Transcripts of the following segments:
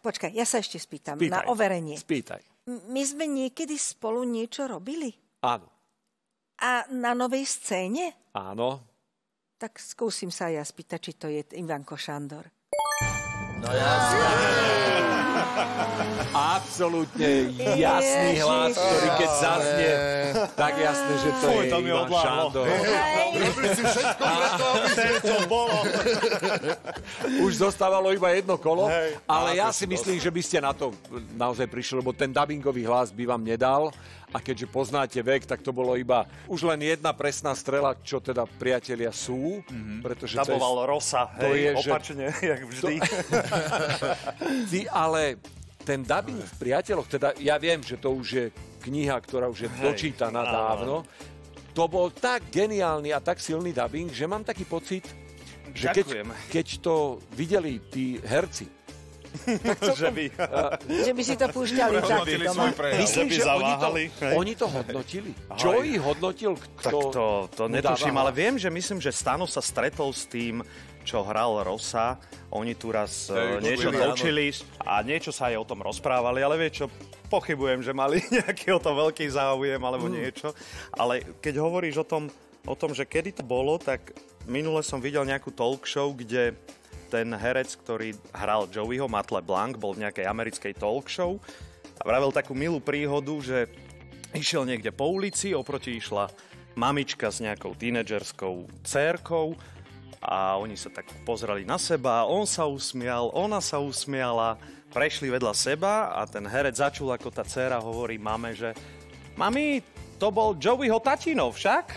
počkaj, ja sa ešte spýtam. Spýtaj. Na overenie. Spýtaj. My sme niekedy spolu niečo robili? Áno. A na novej scéne? Áno. Tak skúsim sa ja spýtať, či to je Ivanko Šandor. No jasne. Absolútne jasný hlas, ktorý keď zaznie, tak jasné, že to je Ivan Šandor. Robili si všetko preto, aby si to bolo. Už zostávalo iba jedno kolo, ale ja si myslím, že by ste na to naozaj prišli, lebo ten dubbingový hlas by vám nedal. A keďže poznáte vek, tak to bolo iba už len jedna presná strela, čo teda priatelia sú. Pretože Daboval Rosa, opačne, jak vždy. Ty, ale ten dubbing v Priateľoch, teda ja viem, že to už je kniha, ktorá už je dočítaná dávno. To bol tak geniálny a tak silný dubbing, že mám taký pocit, že keď to videli tí herci, že by si to púšťali taký doma. Myslím, že oni to hodnotili. Čo ich hodnotil? Tak to netuším, ale viem, že myslím, že Stano sa stretol s tým, čo hral Rosa. Oni tu raz niečo točili a niečo sa aj o tom rozprávali, ale vieš čo, pochybujem, že mali nejaký o to veľký záujem alebo niečo. Ale keď hovoríš o tom, že kedy to bolo, tak minule som videl nejakú talk show, kde ten herec, ktorý hral Joeyho, Matt LeBlanc, bol v nejakej americkej talk show a vravel takú milú príhodu, že išiel niekde po ulici, oproti išla mamička s nejakou tínedžerskou dcérkou a oni sa tak pozreli na seba, on sa usmial, ona sa usmiala, prešli vedľa seba a ten herec začul, ako tá dcéra hovorí mame, že mami, to bol Joeyho tatino, však?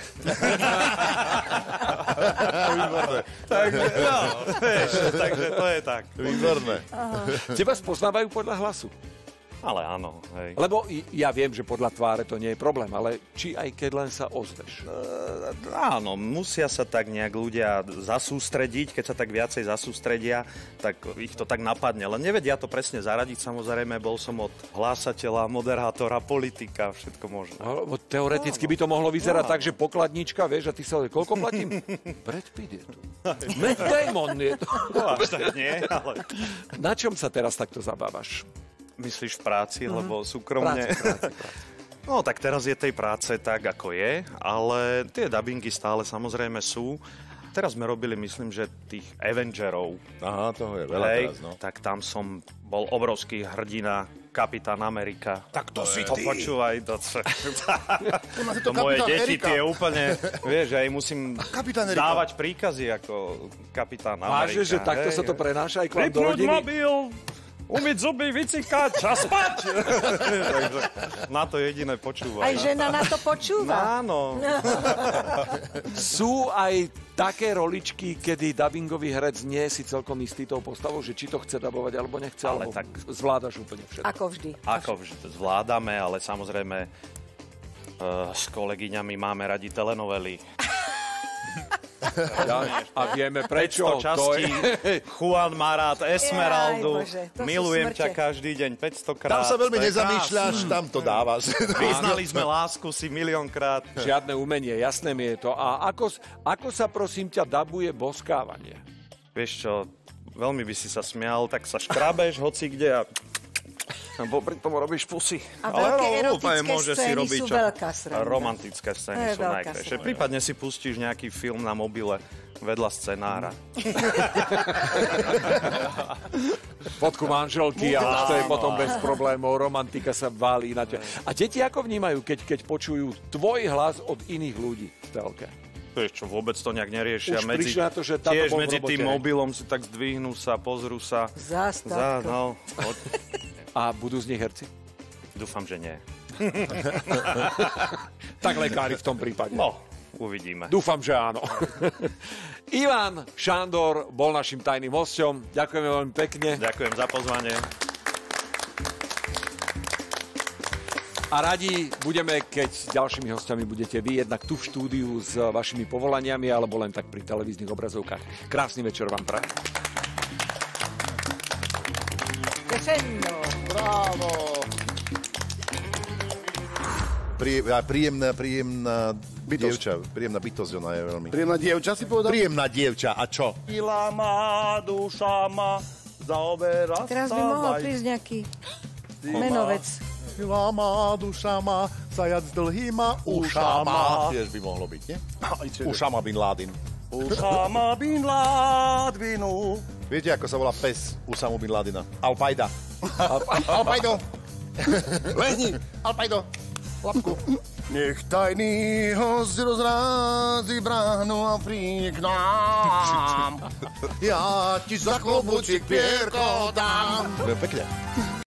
Výborné. Takže to je tak. Výborné. Teba spoznávajú podľa hlasu. Ale áno, hej. Lebo ja viem, že podľa tváre to nie je problém, ale či aj keď len sa ozveš? Áno, musia sa tak nejak ľudia zasústrediť, keď sa tak viacej zasústredia, tak ich to tak napadne. Len nevedia to presne zaradiť, samozrejme, bol som od hlásateľa, moderátora, politika, všetko možné. Lebo teoreticky by to mohlo vyzerať tak, že pokladnička, vieš, a ty sa koľko platím? Brad Pitt je tu. Matt Damon je tu. No, až tak nie, ale... Na čom sa teraz takto zabávaš? Myslíš v práci, lebo súkromne... Práci. No, tak teraz je tej práce tak, ako je, ale tie dubbingy stále samozrejme sú. Teraz sme robili, myslím, že tých Avengerov. Aha, toho je veľa teraz, no. Tak tam som bol obrovský hrdina, Kapitán Amerika. Tak to si ty. Počúvaj, to moje deti, tie úplne, vieš, ja im musím dávať príkazy ako Kapitán Amerika. Vážne, že takto sa to prenáša aj k vám do rodiny? Mobil! Umyť zuby, vycikať, čas spať! Takže na to jediné počúva. Aj žena na to počúva. Áno. Sú aj také roličky, kedy dubbingový herec nie si celkom istý tou postavou, že či to chce dabovať, alebo nechce, ale alebo tak zvládaš úplne všetko. Ako vždy. Ako vždy zvládame, ale samozrejme s kolegyňami máme radi telenovely. A vieme prečo. 500 častí, Juan Marat, Esmeraldu, milujem ťa každý deň 500 krát. Tam sa veľmi nezamýšľaš, tam to dávaš. Vyznali sme lásku si miliónkrát. Žiadne umenie, jasné mi je to. A ako sa prosím ťa dabuje boskávanie? Vieš čo, veľmi by si sa smial, tak sa škrabeš hoci kde a popri tomu robíš pusy. A veľké erotické scény sú veľká sranda. Romantické scény sú najkrajšie. Prípadne si pustíš nejaký film na mobile vedľa scenára. Fotku manželky a to je potom bez problémov. Romantika sa válí na ťa. A deti ako vnímajú, keď počujú tvoj hlas od iných ľudí v telke? Vieš čo, vôbec to nejak neriešia. Už prišli na to, že táto tiež bol v medzi robote. tým mobilom si tak zdvihnú sa, pozrú sa. Zástavko. A budú z nich herci? Dúfam, že nie. Tak lekári v tom prípade. No, uvidíme. Dúfam, že áno. Ivan Šandor bol našim tajným hosťom. Ďakujeme veľmi pekne. Ďakujem za pozvanie. A radi budeme, keď s ďalšími hostiami budete vy, jednak tu v štúdiu s vašimi povolaniami, alebo len tak pri televíznych obrazovkách. Krásny večer vám prajem. Bravo. Príjemná dievča. Príjemná bytosť ona je veľmi. Príjemná dievča si povedal? Príjemná dievča. A čo? Sila má, duša má, zaoberá Teraz by mohol prísť nejaký menovec. Milá má, duša má, zajac s dlhýma ušama. Tiež by mohlo byť, nie? Ušama Bin Laden. Ušama Bin Ladinu. Viete, ako sa volá pes Usamu Bin Ladena? Al-Qaida. Al-Qaido. Lehni. Al-Qaido. Lapku. Nech tajný host rozrází bránu a príde k nám. Ja ti za klobučík pierko dám. Pekne.